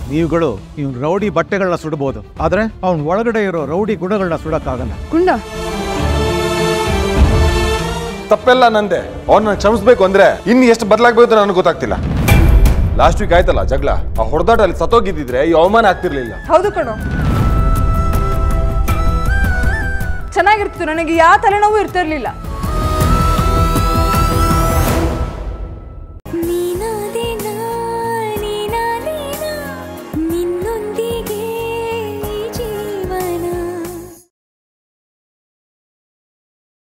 ನೀವುಗಳು ಇವ್ನ ರೌಡಿ ಬಟ್ಟೆಗಳನ್ನ ಸುಡಬಹುದು, ಆದ್ರೆ ಅವನ್ ಒಳಗಡೆ ಇರೋ ರೌಡಿ ಗುಣಗಳನ್ನ ಸುಡಕ್ಕಾಗಲ್ಲ. ಗುಂಡ ತಪ್ಪೆಲ್ಲ ನಂದೆ. ಅವ್ರನ್ನ ಕ್ಷಮಿಸ್ಬೇಕು ಅಂದ್ರೆ ಇನ್ನು ಎಷ್ಟು ಬದಲಾಗಬೇಕು ನನಗೆ ಗೊತ್ತಾಗ್ತಿಲ್ಲ. ಲಾಸ್ಟ್ ವೀಕ್ ಆಯ್ತಲ್ಲ ಜಗಳ, ಆ ಹೊಡೆದಾಟ ಅಲ್ಲಿ ಸತ್ತೋಗಿದ್ದಿದ್ರೆ ಈ ಅವಮಾನ ಆಗ್ತಿರ್ಲಿಲ್ಲ. ಹೌದು ಕಣೋ, ಚೆನ್ನಾಗಿರ್ತಿತ್ತು, ನನಗೆ ಯಾವ ತಲೆನೋವು ಇರ್ತಿರ್ಲಿಲ್ಲ.